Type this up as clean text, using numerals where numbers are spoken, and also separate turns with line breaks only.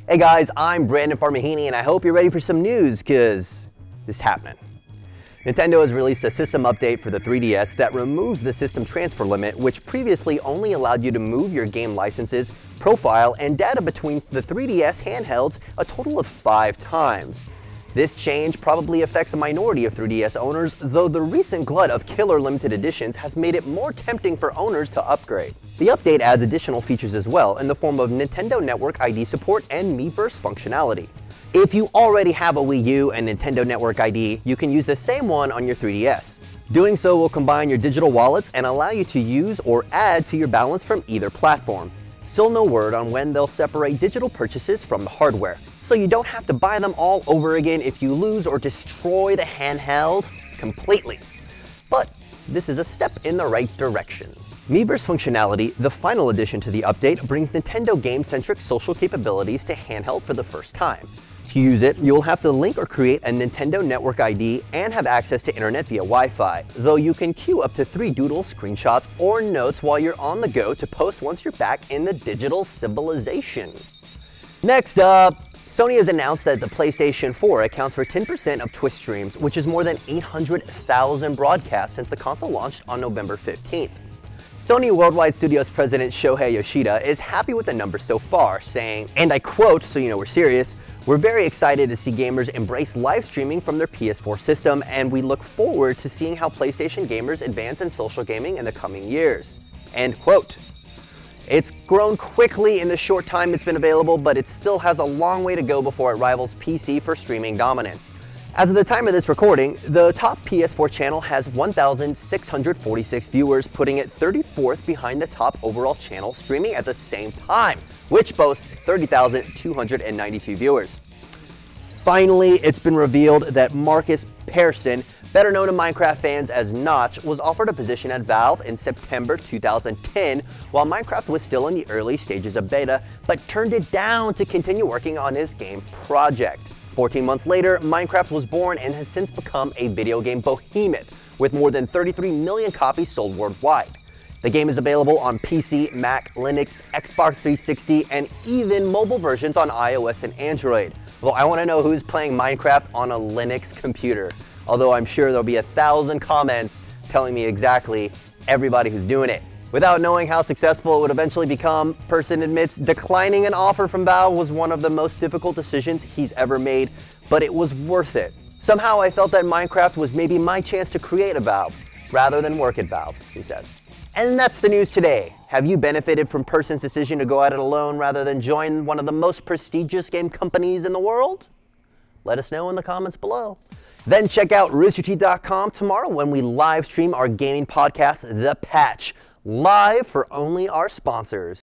Hey guys, I'm Brandon Farmahini and I hope you're ready for some news, cause it's happening. Nintendo has released a system update for the 3DS that removes the system transfer limit, which previously only allowed you to move your game licenses, profile, and data between the 3DS handhelds a total of 5 times. This change probably affects a minority of 3DS owners, though the recent glut of killer limited editions has made it more tempting for owners to upgrade. The update adds additional features as well in the form of Nintendo Network ID support and Miiverse functionality. If you already have a Wii U and Nintendo Network ID, you can use the same one on your 3DS. Doing so will combine your digital wallets and allow you to use or add to your balance from either platform. Still no word on when they'll separate digital purchases from the hardware, so you don't have to buy them all over again if you lose or destroy the handheld completely. But this is a step in the right direction. Miiverse functionality, the final addition to the update, brings Nintendo game-centric social capabilities to handheld for the first time. To use it, you'll have to link or create a Nintendo Network ID and have access to internet via Wi-Fi, though you can queue up to 3 doodles, screenshots, or notes while you're on the go to post once you're back in the digital civilization. Next up, Sony has announced that the PlayStation 4 accounts for 10% of Twitch streams, which is more than 800,000 broadcasts since the console launched on November 15th. Sony Worldwide Studios president Shohei Yoshida is happy with the numbers so far, saying, and I quote, so you know we're serious, "We're very excited to see gamers embrace live streaming from their PS4 system, and we look forward to seeing how PlayStation gamers advance in social gaming in the coming years." End quote. It's grown quickly in the short time it's been available, but it still has a long way to go before it rivals PC for streaming dominance. As of the time of this recording, the top PS4 channel has 1,646 viewers, putting it 34th behind the top overall channel streaming at the same time, which boasts 30,292 viewers. Finally, it's been revealed that Marcus Persson, better known to Minecraft fans as Notch, was offered a position at Valve in September 2010 while Minecraft was still in the early stages of beta, but turned it down to continue working on his game project. 14 months later, Minecraft was born and has since become a video game behemoth, with more than 33 million copies sold worldwide. The game is available on PC, Mac, Linux, Xbox 360, and even mobile versions on iOS and Android. Well, I want to know who's playing Minecraft on a Linux computer, although I'm sure there'll be 1,000 comments telling me exactly everybody who's doing it. Without knowing how successful it would eventually become, Persson admits declining an offer from Valve was one of the most difficult decisions he's ever made, but it was worth it. Somehow I felt that Minecraft was maybe my chance to create a Valve, rather than work at Valve, he says. And that's the news today. Have you benefited from Persson's decision to go at it alone rather than join one of the most prestigious game companies in the world? Let us know in the comments below. Then check out roosterteeth.com tomorrow when we live stream our gaming podcast, The Patch, live for only our sponsors.